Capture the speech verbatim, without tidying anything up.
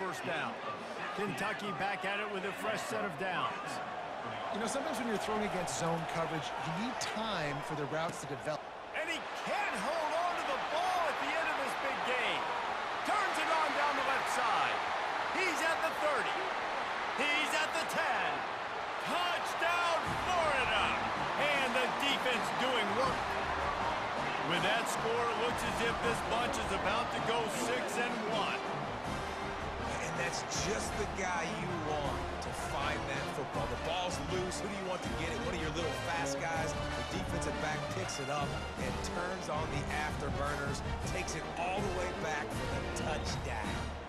first down. Kentucky back at it with a fresh set of downs. You know, sometimes when you're throwing against zone coverage, you need time for the routes to develop. And he can't hold on to the ball at the end of this big game. Turns it on down the left side. He's at the thirty. He's at the ten. Touchdown, Florida! And the defense doing work. With that score, it looks as if this bunch is about to go six and one. And that's just the guy you want to find that football. The ball's loose. Who do you want to get it? One of your little fast guys. The defensive back picks it up and turns on the afterburners, takes it all the way back for the touchdown.